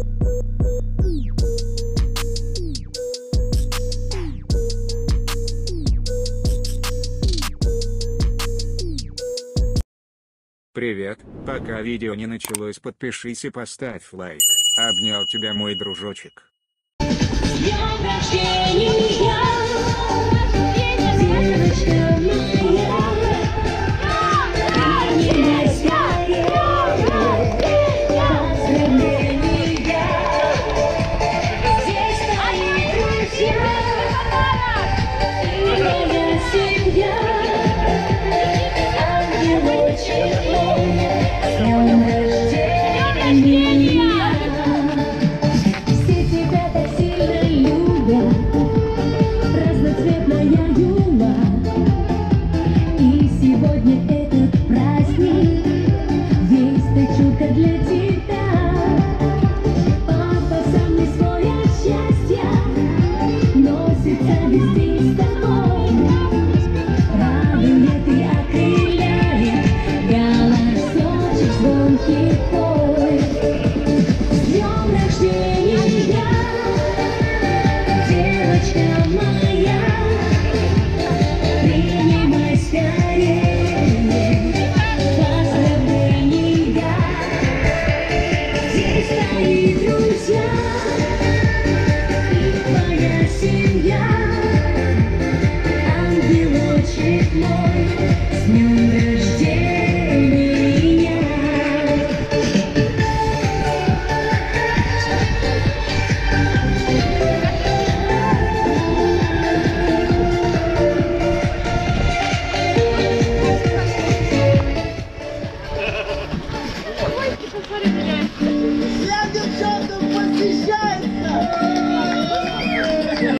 Привет, пока видео не началось, подпишись и поставь лайк. Обнял тебя, мой дружочек. С днем рождения, девочка моя, принимай скорее поздравления. Здесь твои друзья и моя семья. Ангелочек мой, с днем рождения. Все тебя так сильно любят, разноцветная юла. И сегодня этот праздник весь точилка для тебя. Папа сам не свой от счастья носится везде с тобой. Радует и окрыляет голосочек звонкий твой. С днем рождения, девочка моя, принимай скорее поздравления. Здесь твои друзья